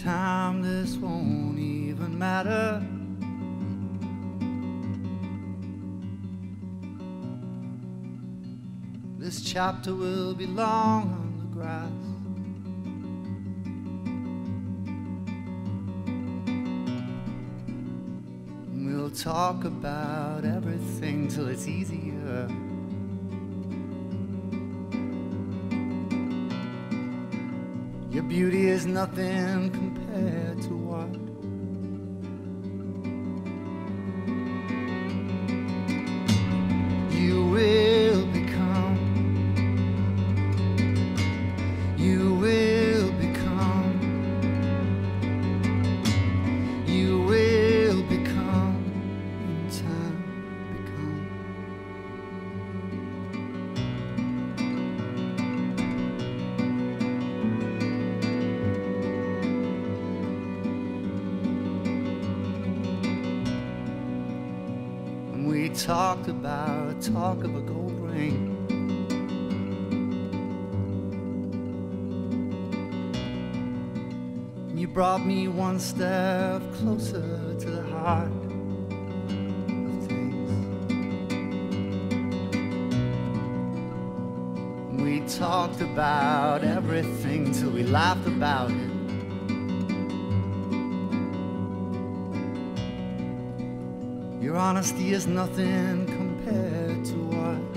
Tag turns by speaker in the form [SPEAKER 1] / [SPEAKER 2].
[SPEAKER 1] time this won't even matter. This chapter will be long on the grass. And we'll talk about everything till it's easier. Your beauty is nothing compared to what you will become. You will become. You will become in time. Become. We talked about talk of a gold ring. And you brought me one step closer to the heart of things. And we talked about everything till we laughed about it. Your honesty is nothing compared to what